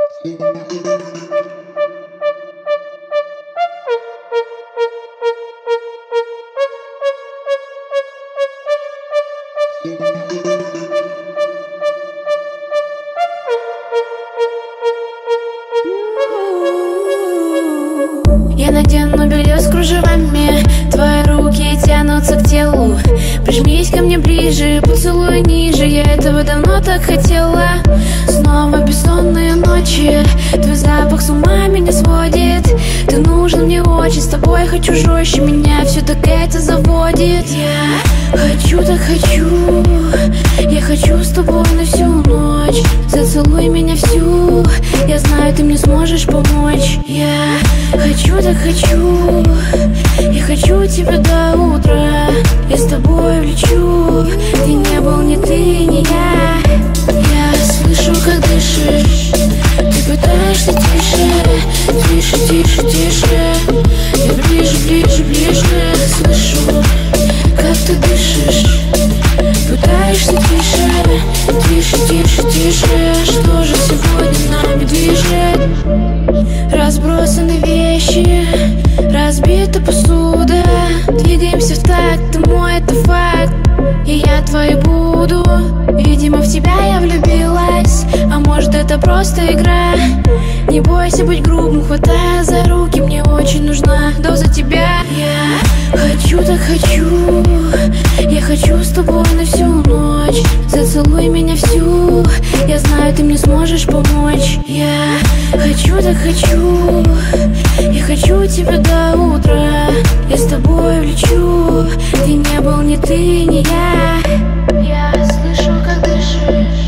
Я надену белье с кружевами, твои руки тянутся к телу. Прижмись ко мне ближе, поцелуй ниже, я этого давно так хотела. Снова бессонные ночи, твой запах с ума меня сводит. Ты нужен мне очень, с тобой хочу жестче, меня все так это заводит. Я хочу, так хочу, я хочу с тобой на всю ночь. Зацелуй меня всю, я знаю, ты мне сможешь помочь. Я хочу, так хочу, я хочу тебя до утра. Я с тобой влечу, ты не был ни ты, ни я. Я слышу, как дышишь, ты пытаешься тише, тише, тише, тише. Я ближе, ближе, ближе, слышу, как ты дышишь. Пытаешься тише, тише, тише, тише. Что же сегодня нами движет? Разбросаны вещи, разбита посуда. Двигаемся в такт, ты мой, это факт. И я твой буду. Видимо, в тебя я влюбилась, а может, это просто игра. Не бойся быть грубым, хватая за руки, мне очень нужна доза тебя. Я хочу, так хочу, я хочу с тобой на всю ночь. Зацелуй меня всю, я знаю, ты мне сможешь помочь. Я хочу, так хочу, я хочу тебя до утра. Я с тобой влечу, ты не был ни ты, ни я. Я слышу, как дышишь,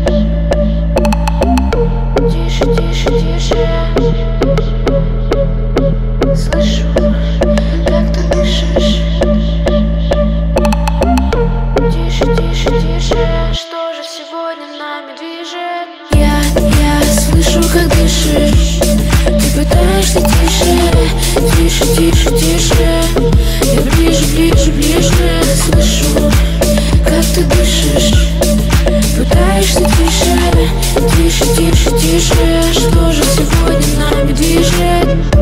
тише, тише, тише. Слышу, как ты дышишь, тише, тише, тише. Что же сегодня нами движет? Я слышу, как дышишь, ты пытаешься тише, тише, тише, тише. Я ближе, ближе, ближе, слышу, как ты дышишь. Пытаешься тише, тише, тише, тише. Что же сегодня нами движет?